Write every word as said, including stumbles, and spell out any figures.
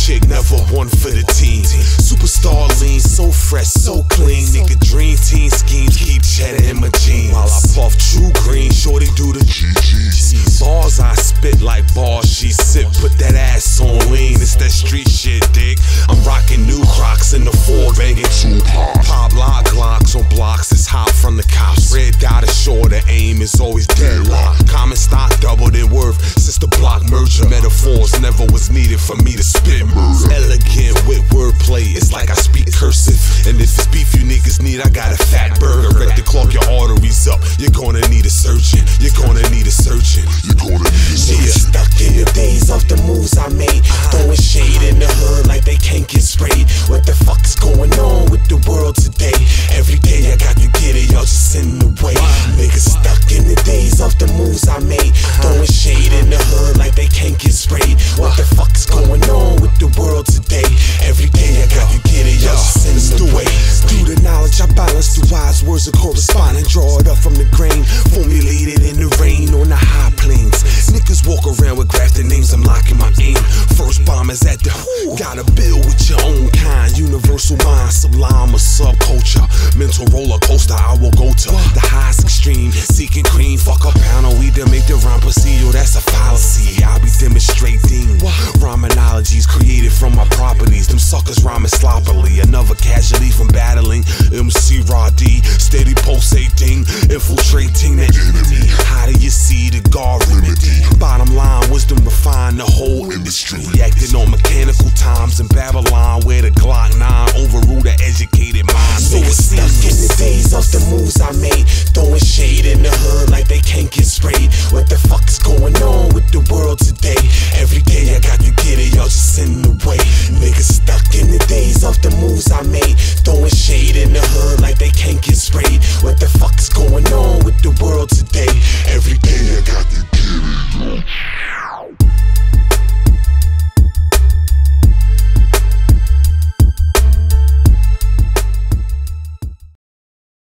chick, never one for the team. Superstar lean, so fresh, so clean. Nigga dream team schemes, keep cheddar in my jeans. While I puff true green, shorty do the G Gs. Bars I spit like bars she sip. Put that ass on lean, it's that street shit, dick. I'm rocking new Crocs in the Ford, banging two pop. Pop lock glocks on blocks, it's hot from the cops. Red dot is sure, the aim is always deadlock. Common stock doubled in worth since the block merger. Metaphors never was needed for me to spit murder. Elegant with wordplay, it's like I speak cursive. And if it's beef you niggas need, I got a fat burger. Ready to clog your arteries up, you're gonna need a surgeon. You're gonna need a surgeon. You're gonna need a surgeon. Yeah. Stuck in the days of the moves I made, throwing shade in the hood like they can't get sprayed. What the fuck is going on with the world today? Every day I got to get it, y'all just in the way. Niggas stuck in the days of the moves I made, throwing shade in the hood like they can't get sprayed. What the fuck is going on with the world today? Every day I got to get it, y'all just in the way. Through the knowledge I balance the wise words of corresponding, draw it up from the grain, formulated in the rain on the high plains. Niggas walk around with grafted names, I'm locking my aim. First bomb is at the gotta build with your own kind. Universal mind, sublime or subculture. Mental roller coaster, I will go to the highest extreme. Seeking cream, fuck a pound of weed to make the rhyme proceed. Yo, that's a fallacy, I'll be demonstrating rhymologies created from my properties. Them suckers rhyming sloppily, another casualty from battling M C Raw D. Steady pulsating, infiltrating the enemy. How do you see the God remedy? Bottom line, wisdom refine the whole industry. Acting on mechanical